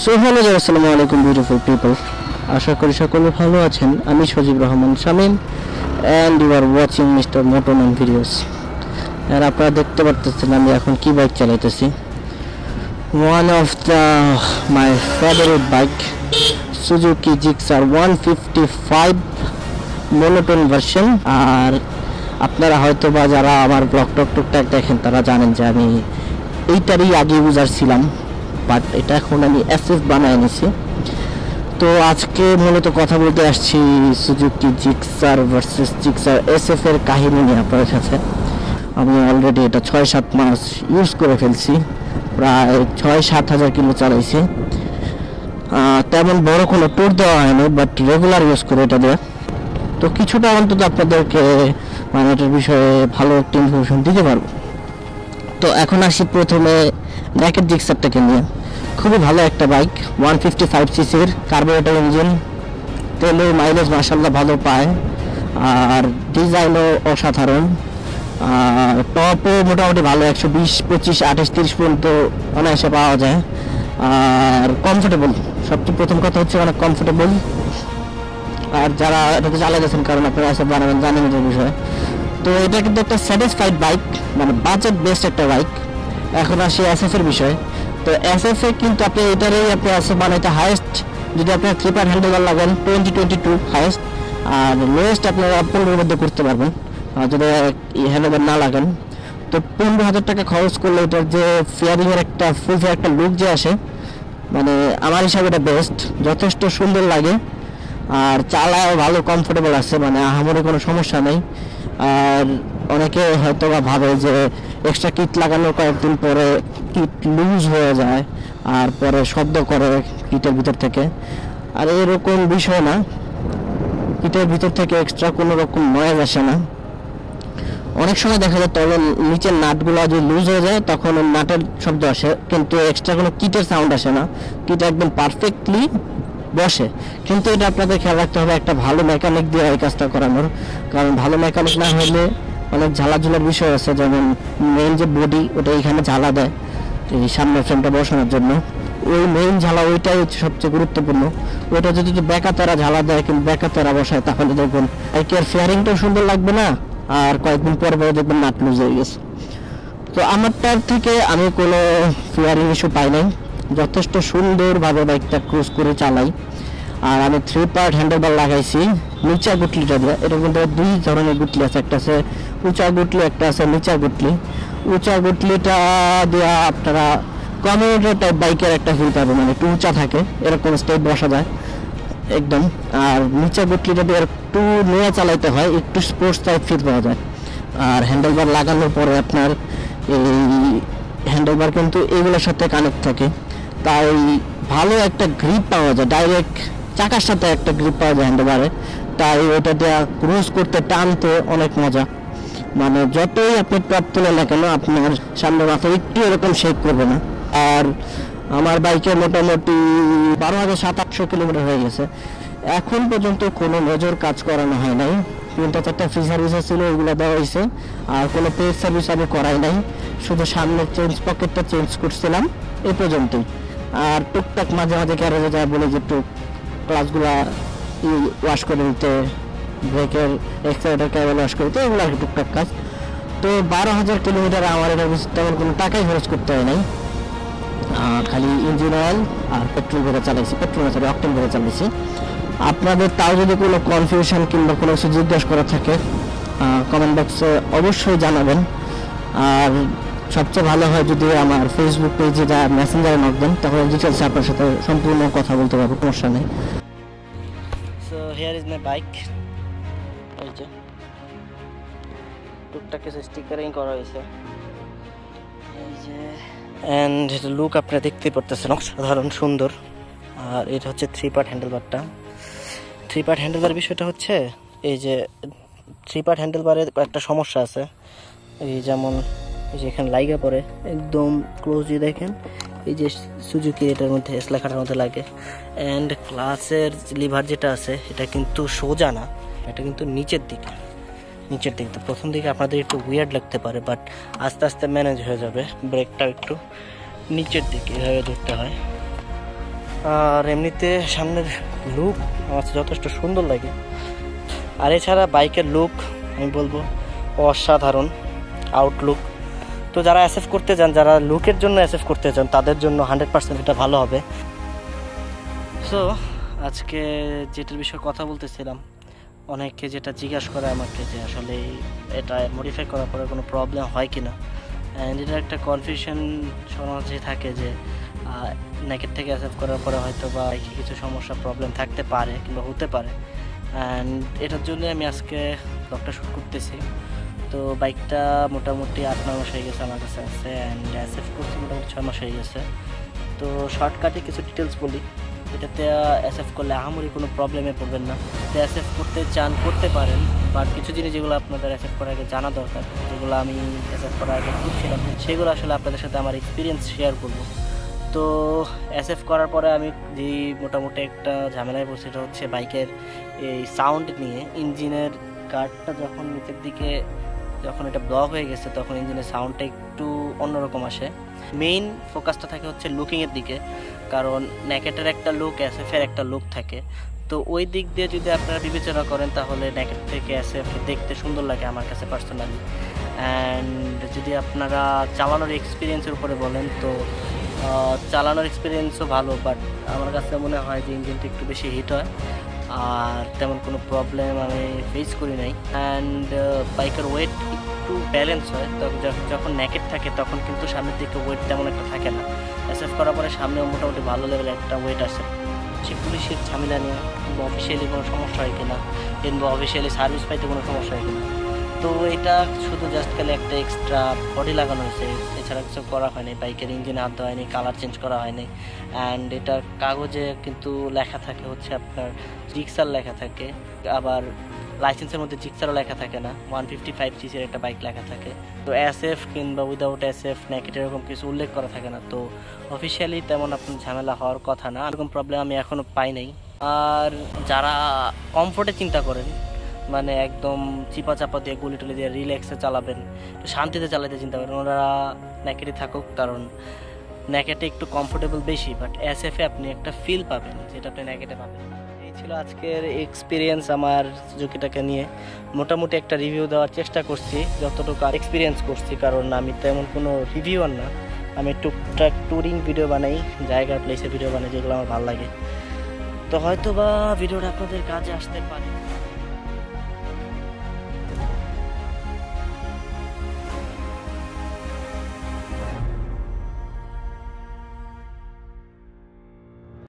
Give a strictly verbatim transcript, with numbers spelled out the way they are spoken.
So hello আসসালামু আলাইকুম beautiful people, আশা করি সকলে ভালো আছেন। আমি Sajib Rahman Shamim and you are watching Mister Motoman videos. আর আপনারা দেখতে পারতেছেন আমি এখন কি বাইক চালাইতেছি। One of the my favourite bike, Suzuki Gixxer one fifty five monotone version. আর আপনারা হয়তো বা যারা আমার ব্লগ টক টুকটাক দেখেন তারা জানেন যে আমি এইটারই আগে ইউজার ছিলাম, বাট এটা এখন আমি এসএফ বানায় নিছি। তো আজকে মূলত কথা বলতে আসছি Suzuki Gixxer versus Gixxer SF এর কাহিনী নিয়ে আপনাদের সাথে। আমি অলরেডি এটা ছয় সাত মাস ইউজ করে ফেলছি, প্রায় ছয় সাত হাজার কিলো চালাইছি। তেমন বড় কোনো ট্যুর দেওয়া হয়নি, বাট রেগুলার ইউজ করে এটা দেওয়া। তো কিছুটা অন্তত আপনাদেরকে মানে এটার বিষয়ে ভালো একটা ইনফরমেশন দিতে পারবো। তো এখন আসি প্রথমে নেকেড জিক্সারটাকে নিয়ে। খুবই ভালো একটা বাইক, ওয়ান ফিফটি ফাইভ সিসির কার্বোরেটর ইঞ্জিন, তেলের মাইলেজ মাশাআল্লাহ ভালো পায়, আর ডিজাইনও অসাধারণ, আর টপও মোটামুটি ভালো, একশো বিশ পঁচিশ আঠাশ তিরিশ পর্যন্ত অনায়াসে পাওয়া যায়। আর কমফোর্টেবল, সবচেয়ে প্রথম কথা হচ্ছে অনেক কমফোর্টেবল। আর যারা এটাকে চালা গেছেন, কারণ আপনারা এসব বানাবেন জানেন এটার বিষয়ে। তো এটা কিন্তু একটা স্যাটিসফাইড বাইক, মানে বাজেট বেস্ট একটা বাইক। এখন আসি এসএফ এর বিষয়ে। তো এসএফ এ কিন্তু আপনি এটারই আপনি এসএফ বানাইতে হাইয়েস্ট যদি আপনার থ্রি পার্ট হ্যান্ডেলবার লাগান টোয়েন্টি টোয়েন্টি টু হাইয়েস্ট, আর লোয়েস্ট আপনারা পনেরোর মধ্যে করতে পারবেন যদি হ্যান্ডেলবার না লাগান। তো পনেরো হাজার টাকা খরচ করলে এটার যে ফেয়ারিংয়ের একটা ফুল ফেয়ার একটা লুক যে আসে, মানে আমার হিসাবে এটা বেস্ট, যথেষ্ট সুন্দর লাগে। আর চালাও ভালো, কমফোর্টেবল আছে, মানে আহামরি কোনো সমস্যা নেই। আর অনেকে হয়তো বা ভাবে যে এক্সট্রা কিট লাগানোর কয়েকদিন পরে কিট লুজ হয়ে যায় আর পরে শব্দ করে কিটের ভিতর থেকে, আর এরকম বিষয় না। কিটের ভিতর থেকে এক্সট্রা কোনো রকম নয়েজ আসে না। অনেক সময় দেখা যায় তখন নিচের নাটগুলো যদি লুজ হয়ে যায় তখন নাটের শব্দ আসে, কিন্তু এক্সট্রা কোনো কিটের সাউন্ড আসে না। কিট একদম পারফেক্টলি বসে। কিন্তু এটা আপনাদের খেয়াল রাখতে হবে একটা ভালো মেকানিক দিয়ে এই কাজটা করানোর, কারণ ভালো মেকানিক না হলে অনেক ঝালাঝুলার বিষয় আছে। যেমন মেইন যে বডি, ওটা এখানে ঝালা দেয় এই সামনের ফ্রেমটা বসানোর জন্য, ওই মেইন ঝালা ওইটাই হচ্ছে সবচেয়ে গুরুত্বপূর্ণ। ওইটা যদি ব্যাকা তারা ঝালা দেয় কিন্তু ব্যাকা তারা বসায়, তাহলে দেখবেন বাইকের ফেয়ারিংটাও সুন্দর লাগবে না, আর কয়েকদিন পর পরে দেখবেন নাট লুজ হয়ে গেছে। তো আমারটার থেকে আমি কোনো ফেয়ারিং ইস্যু পাই নাই, যথেষ্ট সুন্দরভাবে বাইকটা ক্রুজ করে চালাই। আর আমি থ্রি পার্ট হ্যান্ডেলবার লাগাইছি নিচা গুটলিটা দিয়ে। এটার মধ্যে দুই ধরনের গুটলি আছে, একটা আছে উঁচা গুটলি, একটা আছে নিচা গুটলি। উঁচা গুটলিটা দিয়ে আপনারা কমিউটার টাইপ বাইকের একটা ফিল পাবেন, মানে একটু উঁচা থাকে, এরকম স্টেপ বসা যায় একদম। আর নিচা গুটলিটা দিয়ে একটু নিয়ে চালাইতে হয়, একটু স্পোর্টস টাইপ ফিল পাওয়া যায়। আর হ্যান্ডেলবার লাগানোর পরে আপনার এই হ্যান্ডেলবার কিন্তু এগুলোর সাথে কানেক্ট থাকে, তাই ভালো একটা গ্রিপ পাওয়া যায়, ডাইরেক্ট চাকার সাথে একটা গ্রিপ পাওয়া যায় হ্যান্ডেলবারে। তাই ওটা দিয়ে ক্রুজ করতে টানতে অনেক মজা, মানে যতই আপনি টপ তুলে না কেন আপনার সামনে মাথা একটু এরকম শেক করবে না। আর আমার বাইকে মোটামুটি বারো হাজার সাত আটশো কিলোমিটার হয়ে গেছে, এখন পর্যন্ত কোনো মেজর কাজ করানো হয় নাই। তিনটা চারটা ফ্রি সার্ভিস ছিল, ওইগুলো দেওয়া হয়েছে। আর কোনো পেড সার্ভিস আমি করাই নাই, শুধু সামনের চেঞ্জ পকেটটা চেঞ্জ করছিলাম, এই পর্যন্তই। আর টুকটাক মাঝে মাঝে গ্যারেজে যায় বলে যে টুক ক্লাসগুলা ওয়াশ করে দিতে, ব্রেকের এক্সেলেটর কেবল ওয়াশ করে দিতে, এগুলো আর কি টুকটাক কাজ। তো বারো হাজার কিলোমিটার আমার এটা তেমন কোনো টাকাই খরচ করতে হয় নাই, খালি ইঞ্জিন অয়েল আর পেট্রোল ভরে চালাইছি, পেট্রোল সরি অকটেন ভরে চালাইছি। আপনাদের তাও যদি কোনো কনফিউশন কিংবা কোনো কিছু জিজ্ঞাসা করা থাকে কমেন্ট বক্সে অবশ্যই জানাবেন। আর সবচেয়ে ভালো হয় যদি আমার ফেসবুক পেজে যা মেসেঞ্জারে নক দেন, তাহলে ডিটেলস আপনার সাথে সম্পূর্ণ কথা বলতে পারবো, সমস্যা নেই। So here is my bike, এই যে টুকটাক কিছু স্টিকারিং করা হয়েছে, এই যে অ্যান্ড এটা লুক আপনারা দেখতে পারতেছেন অসাধারণ সুন্দর। আর এটা হচ্ছে থ্রি পার্ট হ্যান্ডেলবারটা। থ্রি পার্ট হ্যান্ডেলবার বিষয়টা হচ্ছে এই যে থ্রি পার্ট হ্যান্ডেলবারের একটা সমস্যা আছে, এই যেমন এই যে এখানে লাইগা পড়ে একদম ক্লোজলি দেখেন, এই যে সুজুকি এটার মধ্যে এস লেখাটার মধ্যে লাগে। অ্যান্ড ক্লাসের লিভার যেটা আছে এটা কিন্তু সোজা না, এটা কিন্তু নিচের দিকে নিচের দিকে। তো প্রথম দিকে আপনাদের একটু উইয়ার্ড লাগতে পারে, বাট আস্তে আস্তে ম্যানেজ হয়ে যাবে। ব্রেকটাও একটু নিচের দিকে এভাবে ধরতে হয়, আর এমনিতে সামনের লুক আমার যথেষ্ট সুন্দর লাগে। আর এছাড়া বাইকের লুক আমি বলবো অসাধারণ আউটলুক। তো যারা এসএফ করতে চান, যারা লুকের জন্য এসএফ করতে চান, তাদের জন্য হান্ড্রেড পার্সেন্ট এটা ভালো হবে। সো আজকে যেটার বিষয়ে কথা বলতেছিলাম, অনেকে যেটা জিজ্ঞাসা করে আমাকে যে আসলে এটা মডিফাই করার পরে কোনো প্রবলেম হয় কি না। অ্যান্ড এটা একটা কনফিউশন সমাজে থাকে যে নেকেট থেকে এসএফ করার পরে হয়তো বা কিছু সমস্যা প্রবলেম থাকতে পারে কিংবা হতে পারে। অ্যান্ড এটার জন্য আমি আজকে ব্লগটা শুট করতেছি। তো বাইকটা মোটামুটি আট নয় মাস হয়ে গেছে আমার কাছে আছে, অ্যান্ড এসএফ করছি মোটামুটি ছয় মাস হয়ে গেছে। তো শর্টকাটে কিছু ডিটেলস বলি। এটাতে এসএফ করলে আহামরি কোনো প্রবলেমে পড়বেন না। তো এসএফ করতে চান করতে পারেন, বাট কিছু জিনিস যেগুলো আপনাদের এসএফ করার আগে জানা দরকার, যেগুলো আমি এসএফ করার আগে বুঝছিলাম, সেগুলো আসলে আপনাদের সাথে আমার এক্সপিরিয়েন্স শেয়ার করব। তো এসএফ করার পরে আমি যে মোটামুটি একটা ঝামেলায় পড়ছি, সেটা হচ্ছে বাইকের এই সাউন্ড নিয়ে। ইঞ্জিনের কার্ডটা যখন নিচের দিকে যখন এটা ব্লক হয়ে গেছে, তখন ইঞ্জিনের সাউন্ডটা একটু অন্যরকম আসে। মেইন ফোকাসটা থাকে হচ্ছে লুকিংয়ের দিকে, কারণ নেকেটের একটা লুক, এসএফের একটা লুক থাকে। তো ওই দিক দিয়ে যদি আপনারা বিবেচনা করেন, তাহলে নেকেট থেকে এসএফ দেখতে সুন্দর লাগে আমার কাছে পার্সোনালি। অ্যান্ড যদি আপনারা চালানোর এক্সপিরিয়েন্সের উপরে বলেন, তো চালানোর এক্সপিরিয়েন্সও ভালো, বাট আমার কাছে মনে হয় যে ইঞ্জিনটা একটু বেশি হিট হয়। আর তেমন কোনো প্রবলেম আমি ফেস করি নাই। অ্যান্ড বাইকের ওয়েট একটু ব্যালেন্স হয়, তখন যখন নেকেট থাকে তখন কিন্তু সামনের দিকে ওয়েট তেমন একটা থাকে না। এসএফ করার পরে সামনেও মোটামুটি ভালো লেভেলের একটা ওয়েট আসে। সে পুলিশের ঝামেলা নিয়ে কিংবা অফিসিয়ালি কোনো সমস্যা হয় কিনা, কিংবা অফিসিয়ালি সার্ভিস পাইতে কোনো সমস্যা হয় কিনা। তো এটা শুধু জাস্ট খালি একটা এক্সট্রা বডি লাগানো হয়েছে, এছাড়া কিছু করা হয়নি। বাইকের ইঞ্জিনে হাত দেওয়া হয়নি, কালার চেঞ্জ করা হয়নি। অ্যান্ড এটার কাগজে কিন্তু লেখা থাকে হচ্ছে আপনার জিক্সার লেখা থাকে, আবার লাইসেন্সের মধ্যে জিক্সারও লেখা থাকে না। ওয়ান ফিফটি ফাইভ সিসির একটা বাইক লেখা থাকে। তো এসএফ কিংবা উইদাউট এসএফ নেকেট এরকম কিছু উল্লেখ করা থাকে না। তো অফিসিয়ালি তেমন আপনার ঝামেলা হওয়ার কথা না, এরকম প্রবলেম আমি এখনও পাই নাই। আর যারা কমফোর্টে চিন্তা করেন, মানে একদম চিপা চাপা দিয়ে গুলি টুলি দিয়ে রিল্যাক্সে চালাবেন, একটু শান্তিতে চালাতে চিন্তা করেন, ওরা নেকেটে থাকুক। কারণ নেকেটে একটু কমফোর্টেবল বেশি, বাট এসএফে আপনি একটা ফিল পাবেন যেটা আপনি নেকেটে পাবেন। এই ছিল আজকের এক্সপিরিয়েন্স আমার সুজুকিটাকে নিয়ে। মোটামুটি একটা রিভিউ দেওয়ার চেষ্টা করছি যতটুকু এক্সপিরিয়েন্স করছি, কারণ আমি তেমন কোনো রিভিউয়ার না। আমি টুকটাক ট্যুরিং ভিডিও বানাই, জায়গার প্লেসের ভিডিও বানাই, যেগুলো আমার ভালো লাগে। তো হয়তো বা ভিডিওটা আপনাদের কাজে আসতে পারে।